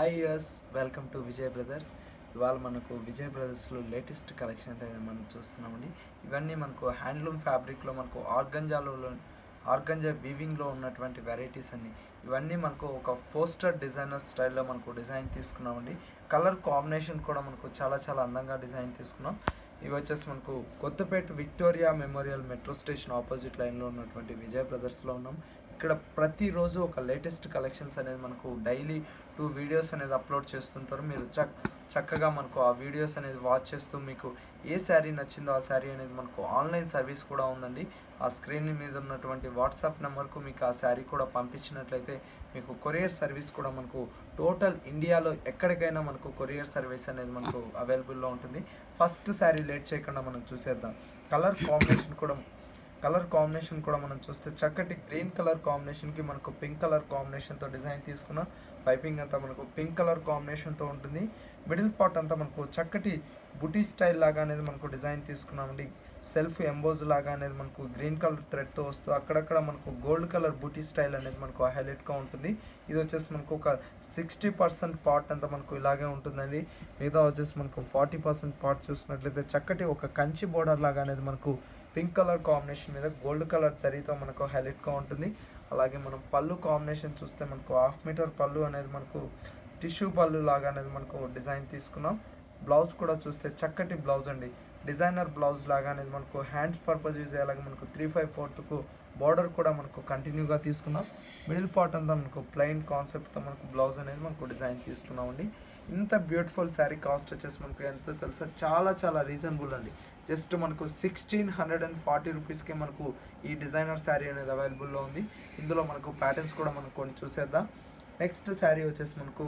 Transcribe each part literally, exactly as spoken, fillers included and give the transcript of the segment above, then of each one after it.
Hi us welcome to Vijay Brothers. ఇవాళ మనకు Vijay బ్రదర్స్లో latest collection అనేది మనం చూస్తున్నామండి. ఇవన్నీ మనకు హ్యాండ్లూమ్ ఫ్యాబ్రిక్లో మనకు ఆర్గంజాలో ఆర్గంజా వీవింగ్లో ఉన్నటువంటి వెరైటీస్ అన్ని ఇవన్నీ మనకు ఒక పోస్టర్ డిజైనర్ స్టైల్లో మనకు డిజైన్ తీసుకున్నామండి. కలర్ కాంబినేషన్ కూడా మనకు చాలా చాలా అందంగా డిజైన్ తీసుకున్నాం. ఇవి వచ్చేసి మనకు Kothapet Victoria Memorial metro station opposite లైన్లో ఉన్నటువంటి విజయ్ బ్రదర్స్లో ఉన్నాం. ఇక్కడ ప్రతిరోజు ఒక లేటెస్ట్ కలెక్షన్స్ అనేది మనకు డైలీ టూ వీడియోస్ అనేది అప్లోడ్ చేస్తుంటారు. మీరు చక్ చక్కగా మనకు ఆ వీడియోస్ అనేది వాచ్ చేస్తూ మీకు ఏ శారీ నచ్చిందో ఆ శారీ అనేది మనకు ఆన్లైన్ సర్వీస్ కూడా ఉందండి. ఆ స్క్రీన్ మీద ఉన్నటువంటి వాట్సాప్ నెంబర్కు మీకు ఆ శారీ కూడా పంపించినట్లయితే మీకు కొరియర్ సర్వీస్ కూడా మనకు టోటల్ ఇండియాలో ఎక్కడికైనా మనకు కొరియర్ సర్వీస్ అనేది మనకు అవైలబుల్లో ఉంటుంది. ఫస్ట్ శారీ లేట్ చేయకుండా మనం చూసేద్దాం. కలర్ కాంబినేషన్ కూడా కలర్ కాంబినేషన్ కూడా మనం చూస్తే చక్కటి గ్రీన్ కలర్ కాంబినేషన్కి మనకు పింక్ కలర్ కాంబినేషన్తో డిజైన్ తీసుకున్నాం. పైపింగ్ అంతా మనకు పింక్ కలర్ కాంబినేషన్తో ఉంటుంది. మిడిల్ పార్ట్ అంతా మనకు చక్కటి బుటీ స్టైల్ లాగా అనేది మనకు డిజైన్ తీసుకున్నామండి. సెల్ఫ్ ఎంబోజ్ లాగా అనేది మనకు గ్రీన్ కలర్ థ్రెడ్తో వస్తూ అక్కడక్కడ మనకు గోల్డ్ కలర్ బుటీ స్టైల్ అనేది మనకు హైలైట్గా ఉంటుంది. ఇది వచ్చేసి మనకు ఒక సిక్స్టీ పర్సెంట్ పార్ట్ అంతా మనకు ఇలాగే ఉంటుందండి. మిగతా వచ్చేసి మనకు ఫార్టీ పర్సెంట్ పార్ట్ చూసుకున్నట్లయితే చక్కటి ఒక కంచి బోర్డర్ లాగా అనేది మనకు పింక్ కలర్ కాంబినేషన్ మీద గోల్డ్ కలర్ జరీతో మనకు హైలైట్గా ఉంటుంది. అలాగే మనం పళ్ళు కాంబినేషన్ చూస్తే మనకు హాఫ్ మీటర్ పళ్ళు అనేది మనకు టిష్యూ పళ్ళు లాగా అనేది మనకు డిజైన్ తీసుకున్నాం. బ్లౌజ్ కూడా చూస్తే చక్కటి బ్లౌజ్ అండి, డిజైనర్ బ్లౌజ్ లాగా అనేది మనకు హ్యాండ్స్ పర్పస్ యూజ్ అయ్యేలాగా మనకు త్రీ ఫైవ్ ఫోర్త్కు బార్డర్ కూడా మనకు కంటిన్యూగా తీసుకున్నాం. మిడిల్ పార్ట్ అంతా మనకు ప్లెయిన్ కాన్సెప్ట్తో మనకు బ్లౌజ్ అనేది మనకు డిజైన్ తీసుకున్నామండి. ఇంత బ్యూటిఫుల్ శారీ కాస్ట్ వచ్చేసి మనకు ఎంతో తెలుసా, చాలా చాలా రీజనబుల్ అండి. జస్ట్ మనకు సిక్స్టీన్ హండ్రెడ్ అండ్ ఫార్టీ రూపీస్కే మనకు ఈ డిజైనర్ శారీ అనేది అవైలబుల్లో ఉంది. ఇందులో మనకు ప్యాటర్న్స్ కూడా మనకు కొన్ని చూసేద్దాం. నెక్స్ట్ శారీ వచ్చేసి మనకు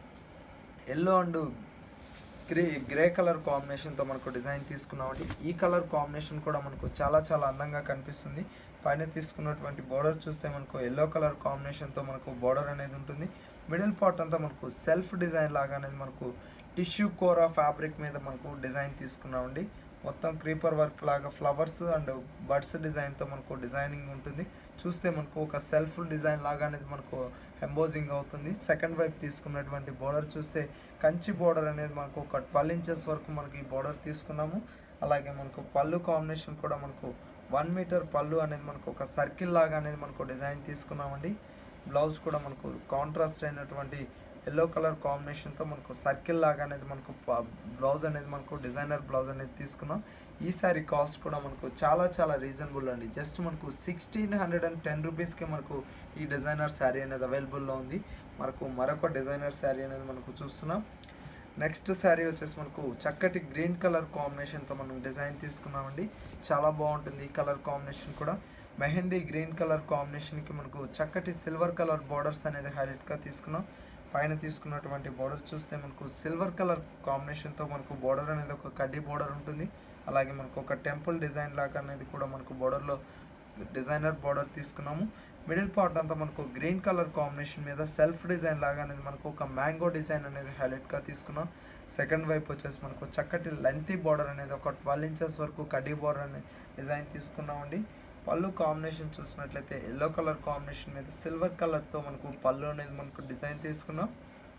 yellow and grey grey colour కాంబినేషన్తో మనకు డిజైన్ తీసుకున్నామండి. ఈ కలర్ కాంబినేషన్ కూడా మనకు చాలా చాలా అందంగా కనిపిస్తుంది. పైన తీసుకున్నటువంటి బోర్డర్ చూస్తే మనకు ఎల్లో కలర్ కాంబినేషన్తో మనకు బోర్డర్ అనేది ఉంటుంది. మిడిల్ పార్ట్ అంతా మనకు సెల్ఫ్ డిజైన్ లాగా అనేది మనకు టిష్యూ కోరా ఫ్యాబ్రిక్ మీద మనకు డిజైన్ తీసుకున్నామండి. మొత్తం క్రీపర్ వర్క్ లాగా ఫ్లవర్స్ అండ్ బర్డ్స్ డిజైన్తో మనకు డిజైనింగ్ ఉంటుంది. చూస్తే మనకు ఒక సెల్ఫ్ డిజైన్ లాగా అనేది మనకు ఎంబోజింగ్ అవుతుంది. సెకండ్ వైపు తీసుకున్నటువంటి బోర్డర్ చూస్తే కంచి బోర్డర్ అనేది మనకు ఒక ట్వెల్వ్ ఇంచెస్ వరకు మనకి ఈ బోర్డర్ తీసుకున్నాము. అలాగే మనకు పళ్ళు కాంబినేషన్ కూడా మనకు వన్ మీటర్ పళ్ళు అనేది మనకు ఒక సర్కిల్ లాగా అనేది మనకు డిజైన్ తీసుకున్నామండి. బ్లౌజ్ కూడా మనకు కాంట్రాస్ట్ అయినటువంటి ఎల్లో కలర్ కాంబినేషన్తో మనకు సర్కిల్ లాగా అనేది మనకు బ్లౌజ్ అనేది మనకు డిజైనర్ బ్లౌజ్ అనేది తీసుకున్నాం. ఈ శారీ కాస్ట్ కూడా మనకు చాలా చాలా రీజనబుల్ అండి. జస్ట్ మనకు సిక్స్టీన్ హండ్రెడ్ అండ్ టెన్ రూపీస్కి మనకు ఈ డిజైనర్ శారీ అనేది అవైలబుల్లో ఉంది. మనకు మరొక డిజైనర్ శారీ అనేది మనకు చూస్తున్నాం. నెక్స్ట్ శారీ వచ్చేసి మనకు చక్కటి గ్రీన్ కలర్ కాంబినేషన్తో మనం డిజైన్ తీసుకున్నామండి. చాలా బాగుంటుంది ఈ కలర్ కాంబినేషన్ కూడా. మెహందీ గ్రీన్ కలర్ కాంబినేషన్కి మనకు చక్కటి సిల్వర్ కలర్ బార్డర్స్ అనేది హైలైట్గా తీసుకున్నాం. పైన తీసుకున్నటువంటి బార్డర్ చూస్తే మనకు సిల్వర్ కలర్ కాంబినేషన్తో మనకు బార్డర్ అనేది ఒక కడ్డీ బార్డర్ ఉంటుంది. అలాగే మనకు ఒక టెంపుల్ డిజైన్ లాగా అనేది కూడా మనకు బార్డర్లో డిజైనర్ బార్డర్ తీసుకున్నాము. మిడిల్ పార్ట్ అంతా మనకు గ్రీన్ కలర్ కాంబినేషన్ మీద సెల్ఫ్ డిజైన్ లాగా అనేది మనకు ఒక మ్యాంగో డిజైన్ అనేది హైలైట్గా తీసుకున్నాం. సెకండ్ వైపు వచ్చేసి మనకు చక్కటి లెంతీ బార్డర్ అనేది ఒక ట్వెల్వ్ ఇంచెస్ వరకు కడ్డీ బార్డర్ అనేది డిజైన్ తీసుకున్నామండి. పళ్ళు కాంబినేషన్ చూసినట్లయితే ఎల్లో కలర్ కాంబినేషన్ మీద సిల్వర్ కలర్తో మనకు పళ్ళు అనేది మనకు డిజైన్ తీసుకున్నాం.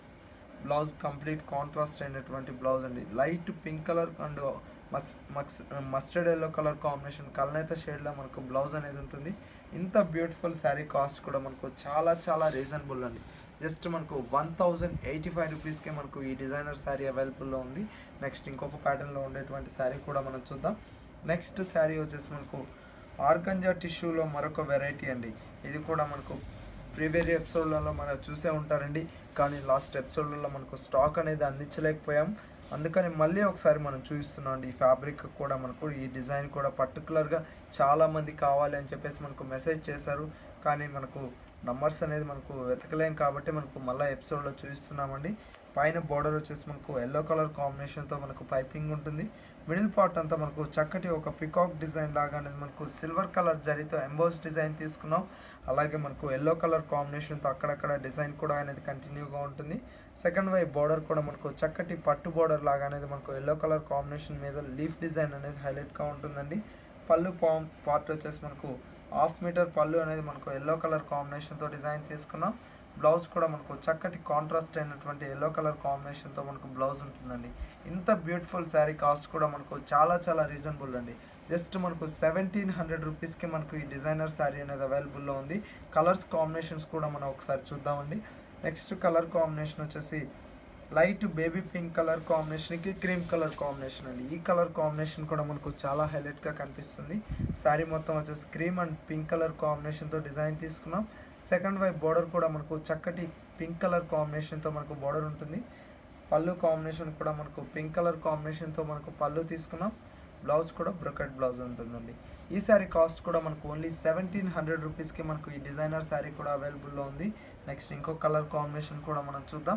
బ్లౌజ్ కంప్లీట్ కాంట్రాస్ట్ అయినటువంటి బ్లౌజ్ అండి. Light pink colour and Mann mux mustard yellow colour combination కల్నేత షేడ్లో మనకు బ్లౌజ్ అనేది ఉంటుంది. ఇంత బ్యూటిఫుల్ శారీ కాస్ట్ కూడా మనకు చాలా చాలా రీజనబుల్ అండి. జస్ట్ మనకు వన్ థౌజండ్ ఎయిటీ ఫైవ్ రూపీస్కే మనకు ఈ డిజైనర్ శారీ అవైలబుల్లో ఉంది. నెక్స్ట్ ఇంకొక ప్యాటర్న్లో ఉండేటువంటి శారీ కూడా మనం చూద్దాం. నెక్స్ట్ శారీ వచ్చేసి మనకు ఆర్గంజా టిష్యూలో మరొక వెరైటీ అండి. ఇది కూడా మనకు ప్రీవియస్ ఎపిసోడ్లలో మనం చూసే ఉంటారండి, కానీ లాస్ట్ ఎపిసోడ్లలో మనకు స్టాక్ అనేది అందించలేకపోయాం. అందుకని మళ్ళీ ఒకసారి మనం చూపిస్తున్నాం అండి. ఈ ఫ్యాబ్రిక్ కూడా మనకు ఈ డిజైన్ కూడా పర్టికులర్గా చాలామంది కావాలి అని చెప్పేసి మనకు మెసేజ్ చేశారు, కానీ మనకు నంబర్స్ అనేది మనకు వెతకలేం కాబట్టి మనకు మళ్ళీ ఎపిసోడ్లో చూపిస్తున్నామండి. పైన బోర్డర్ వచ్చేసి మనకు ఎల్లో కలర్ కాంబినేషన్తో మనకు పైపింగ్ ఉంటుంది. మిడిల్ పార్ట్ అంతా మనకు చక్కటి ఒక పికాక్ డిజైన్ లాగా అనేది మనకు సిల్వర్ కలర్ జరీతో ఎంబోస్ డిజైన్ తీసుకున్నాం. అలాగే మనకు ఎల్లో కలర్ కాంబినేషన్తో అక్కడక్కడ డిజైన్ కూడా అనేది కంటిన్యూగా ఉంటుంది. సెకండ్ వైపు బోర్డర్ కూడా మనకు చక్కటి పట్టు బోర్డర్ లాగా అనేది మనకు ఎల్లో కలర్ కాంబినేషన్ మీద లీఫ్ డిజైన్ అనేది హైలైట్గా ఉంటుందండి. పళ్ళు పార్ట్ వచ్చేసి మనకు హాఫ్ మీటర్ పళ్ళు అనేది మనకు ఎల్లో కలర్ కాంబినేషన్తో డిజైన్ తీసుకున్నాం. బ్లౌజ్ కూడా మనకు చక్కటి కాంట్రాస్ట్ అయినటువంటి ఎల్లో కలర్ కాంబినేషన్తో మనకు బ్లౌజ్ ఉంటుందండి. ఇంత బ్యూటిఫుల్ శారీ కాస్ట్ కూడా మనకు చాలా చాలా రీజనబుల్ అండి. జస్ట్ మనకు సెవెంటీన్ హండ్రెడ్ రూపీస్కి మనకు ఈ డిజైనర్ శారీ అనేది అవైలబుల్లో ఉంది. కలర్స్ కాంబినేషన్స్ కూడా మనం ఒకసారి చూద్దామండి. నెక్స్ట్ కలర్ కాంబినేషన్ వచ్చేసి లైట్ బేబీ పింక్ కలర్ కాంబినేషన్కి క్రీమ్ కలర్ కాంబినేషన్ అండి. ఈ కలర్ కాంబినేషన్ కూడా మనకు చాలా హైలైట్గా కనిపిస్తుంది. శారీ మొత్తం వచ్చేసి క్రీమ్ అండ్ పింక్ కలర్ కాంబినేషన్తో డిజైన్ తీసుకున్నాం. సెకండ్ వైపు బోర్డర్ కూడా మనకు చక్కటి పింక్ కలర్ కాంబినేషన్తో మనకు బోర్డర్ ఉంటుంది. పళ్ళు కాంబినేషన్ కూడా మనకు పింక్ కలర్ కాంబినేషన్తో మనకు పళ్ళు తీసుకున్నాం. బ్లౌజ్ కూడా బ్రొకెట్ బ్లౌజ్ ఉంటుందండి. ఈ శారీ కాస్ట్ కూడా మనకు ఓన్లీ సెవెంటీన్ హండ్రెడ్ రూపీస్కి మనకు ఈ డిజైనర్ శారీ కూడా అవైలబుల్లో ఉంది. నెక్స్ట్ ఇంకో కలర్ కాంబినేషన్ కూడా మనం చూద్దాం.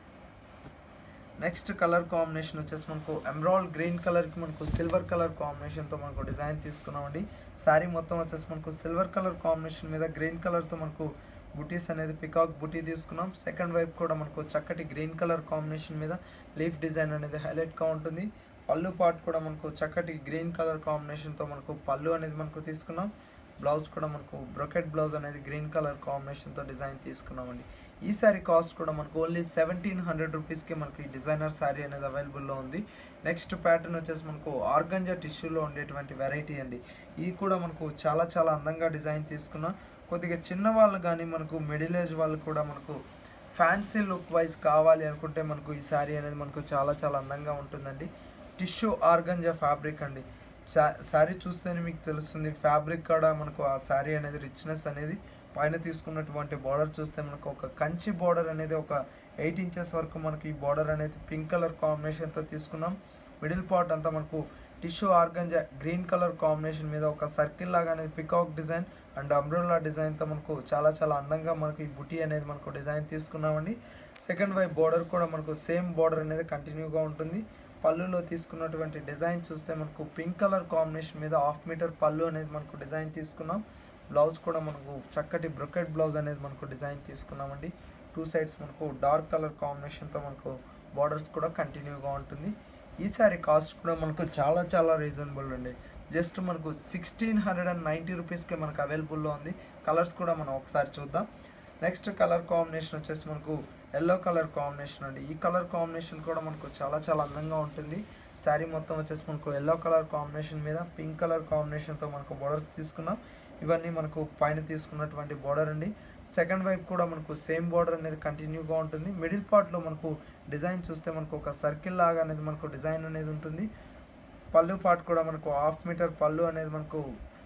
నెక్స్ట్ కలర్ కాంబినేషన్ వచ్చేసి మనకు ఎమరాల్డ్ గ్రీన్ కలర్కి మనకు సిల్వర్ కలర్ కాంబినేషన్తో మనకు డిజైన్ తీసుకున్నామండి. శారీ మొత్తం వచ్చేసి మనకు సిల్వర్ కలర్ కాంబినేషన్ మీద గ్రీన్ కలర్తో మనకు బుటీస్ అనేది పికాక్ బుటీ తీసుకున్నాం. సెకండ్ వైపు కూడా మనకు చక్కటి గ్రీన్ కలర్ కాంబినేషన్ మీద లీఫ్ డిజైన్ అనేది హైలైట్గా ఉంటుంది. పళ్ళు పార్ట్ కూడా మనకు చక్కటి గ్రీన్ కలర్ కాంబినేషన్తో మనకు పళ్ళు అనేది మనకు తీసుకున్నాం. బ్లౌజ్ కూడా మనకు బ్రొకెట్ బ్లౌజ్ అనేది గ్రీన్ కలర్ కాంబినేషన్తో డిజైన్ తీసుకున్నామండి. ఈ శారీ కాస్ట్ కూడా మనకు ఓన్లీ సెవెంటీన్ హండ్రెడ్ రూపీస్కి మనకు ఈ డిజైనర్ శారీ అనేది అవైలబుల్లో ఉంది. నెక్స్ట్ ప్యాటర్న్ వచ్చేసి మనకు ఆర్గంజా టిష్యూలో ఉండేటువంటి వెరైటీ అండి. ఇది కూడా మనకు చాలా చాలా అందంగా డిజైన్ తీసుకున్నాం. కొద్దిగా చిన్న వాళ్ళు కానీ మనకు మిడిల్ ఏజ్ వాళ్ళు కూడా మనకు ఫ్యాన్సీ లుక్ వైజ్ కావాలి అనుకుంటే మనకు ఈ శారీ అనేది మనకు చాలా చాలా అందంగా ఉంటుందండి. టిష్యూ ఆర్గంజా ఫ్యాబ్రిక్ అండి. శా శారీ చూస్తేనే మీకు తెలుస్తుంది ఫ్యాబ్రిక్ కూడా మనకు ఆ శారీ అనేది రిచ్నెస్ అనేది. పైన తీసుకున్నటువంటి బార్డర్ చూస్తే మనకు ఒక కంచి బార్డర్ అనేది ఒక ఎయిట్ ఇంచెస్ వరకు మనకి ఈ బార్డర్ అనేది పింక్ కలర్ కాంబినేషన్తో తీసుకున్నాం. మిడిల్ పార్ట్ అంతా మనకు tissue organza green colour combination మీద ఒక సర్కిల్ లాగా అనేది పికాక్ డిజైన్ అండ్ అంబ్రెల్లా డిజైన్తో మనకు చాలా చాలా అందంగా మనకు ఈ బుటీ అనేది మనకు డిజైన్ తీసుకున్నామండి. సెకండ్ వైపు బార్డర్ కూడా మనకు సేమ్ బార్డర్ అనేది కంటిన్యూగా ఉంటుంది. పళ్ళులో తీసుకున్నటువంటి డిజైన్ చూస్తే మనకు పింక్ కలర్ కాంబినేషన్ మీద హాఫ్ మీటర్ పళ్ళు అనేది మనకు డిజైన్ తీసుకున్నాం. బ్లౌజ్ కూడా మనకు చక్కటి బ్రొకెట్ బ్లౌజ్ అనేది మనకు డిజైన్ తీసుకున్నామండి. టూ సైడ్స్ మనకు డార్క్ కలర్ కాంబినేషన్తో మనకు బార్డర్స్ కూడా కంటిన్యూగా ఉంటుంది. ఈ శారీ కాస్ట్ కూడా మనకు చాలా చాలా రీజనబుల్ అండి. జస్ట్ మనకు సిక్స్టీన్ హండ్రెడ్ అండ్ నైంటీ రూపీస్కే మనకు అవైలబుల్లో ఉంది. కలర్స్ కూడా మనం ఒకసారి చూద్దాం. నెక్స్ట్ కలర్ కాంబినేషన్ వచ్చేసి మనకు ఎల్లో కలర్ కాంబినేషన్ అండి. ఈ కలర్ కాంబినేషన్ కూడా మనకు చాలా చాలా అందంగా ఉంటుంది. శారీ మొత్తం వచ్చేసి మనకు ఎల్లో కలర్ కాంబినేషన్ మీద పింక్ కలర్ కాంబినేషన్తో మనకు బోర్డర్స్ తీసుకున్నాం. ఇవన్నీ మనకు పైన తీసుకున్నటువంటి బోర్డర్ అండి. సెకండ్ వైపు కూడా మనకు సేమ్ బోర్డర్ అనేది కంటిన్యూగా ఉంటుంది. మిడిల్ పార్ట్లో మనకు డిజైన్ చూస్తే మనకు ఒక సర్కిల్ లాగా అనేది మనకు డిజైన్ అనేది ఉంటుంది. పళ్ళు పార్ట్ కూడా మనకు హాఫ్ మీటర్ పళ్ళు అనేది మనకు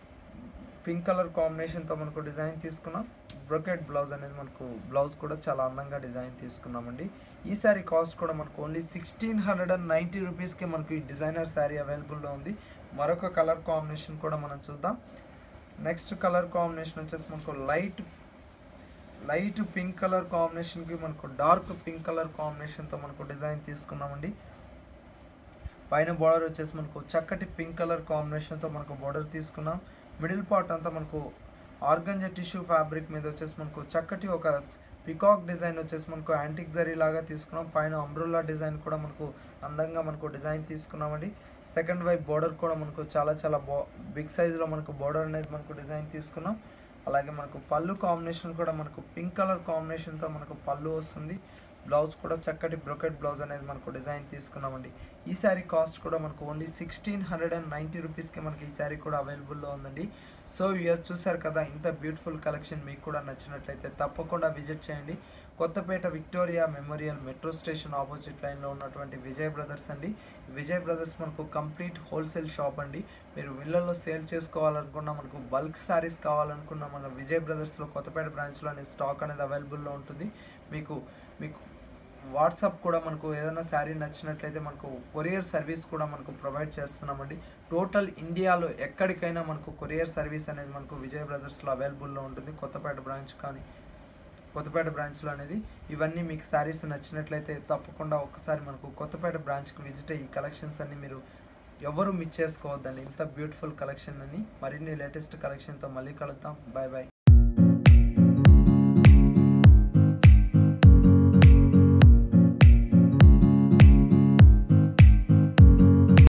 పింక్ కలర్ కాంబినేషన్తో మనకు డిజైన్ తీసుకున్నాం. బ్రొకెట్ బ్లౌజ్ అనేది మనకు బ్లౌజ్ కూడా చాలా అందంగా డిజైన్ తీసుకున్నామండి. ఈ శారీ కాస్ట్ కూడా మనకు only sixteen hundred and ninety రూపీస్కి మనకు ఈ డిజైనర్ శారీ అవైలబుల్లో ఉంది. మరొక కలర్ కాంబినేషన్ కూడా మనం చూద్దాం. నెక్స్ట్ కలర్ కాంబినేషన్ వచ్చేసి మనకు లైట్ లైట్ పింక్ కలర్ కాంబినేషన్కి మనకు డార్క్ పింక్ కలర్ కాంబినేషన్తో మనకు డిజైన్ తీసుకున్నామండి. పైన బార్డర్ వచ్చేసి మనకు చక్కటి పింక్ కలర్ కాంబినేషన్తో మనకు బార్డర్ తీసుకున్నాం. మిడిల్ పార్ట్ అంతా మనకు ఆర్గంజా టిష్యూ ఫ్యాబ్రిక్ మీద వచ్చేసి మనకు చక్కటి ఒక పికాక్ డిజైన్ వచ్చేసి మనకు యాంటిక్ జరీ లాగా తీసుకున్నాం. పైన అంబ్రెల్లా డిజైన్ కూడా మనకు అందంగా మనకు డిజైన్ తీసుకున్నామండి. సెకండ్ వైపు బార్డర్ కూడా మనకు చాలా చాలా బా బిగ్ సైజులో మనకు బార్డర్ అనేది మనకు డిజైన్ తీసుకున్నాం. అలాగే మనకు పళ్ళు కాంబినేషన్ కూడా మనకు పింక్ కలర్ కాంబినేషన్తో మనకు పళ్ళు వస్తుంది. బ్లౌజ్ కూడా చక్కటి బ్రొకెట్ బ్లౌజ్ అనేది మనకు డిజైన్ తీసుకున్నామండి. ఈ శారీ కాస్ట్ కూడా మనకు only sixteen hundred and ninety రూపీస్కి మనకి ఈ శారీ కూడా అవైలబుల్లో ఉందండి. సో ఇయర్ చూసారు కదా, ఇంత బ్యూటిఫుల్ కలెక్షన్ మీకు కూడా నచ్చినట్లయితే తప్పకుండా విజిట్ చేయండి. Kothapet Victoria Memorial metro station opposite లైన్లో ఉన్నటువంటి విజయ్ బ్రదర్స్ అండి. విజయ్ బ్రదర్స్ మనకు కంప్లీట్ హోల్సేల్ షాప్ అండి. మీరు విల్లలో సేల్ చేసుకోవాలనుకున్నా, మనకు బల్క్ శారీస్ కావాలనుకున్నా మన విజయ్ బ్రదర్స్లో కొత్తపేట బ్రాంచ్లో అనే స్టాక్ అనేది అవైలబుల్లో ఉంటుంది. మీకు మీకు వాట్సాప్ కూడా మనకు ఏదైనా శారీ నచ్చినట్లయితే మనకు కొరియర్ సర్వీస్ కూడా మనకు ప్రొవైడ్ చేస్తున్నామండి. టోటల్ ఇండియాలో ఎక్కడికైనా మనకు కొరియర్ సర్వీస్ అనేది మనకు విజయ్ బ్రదర్స్లో అవైలబుల్లో ఉంటుంది. కొత్తపేట బ్రాంచ్ కానీ కొత్తపేట బ్రాంచ్లో అనేది ఇవన్నీ మీకు శారీస్ నచ్చినట్లయితే తప్పకుండా ఒక్కసారి మనకు కొత్తపేట బ్రాంచ్కి విజిట్ అయ్యి ఈ కలెక్షన్స్ అన్ని మీరు ఎవరు మిస్ చేసుకోవద్దండి. ఇంత బ్యూటిఫుల్ కలెక్షన్ అని మరిన్ని లేటెస్ట్ కలెక్షన్తో మళ్ళీ కలుద్దాం. Bye bye.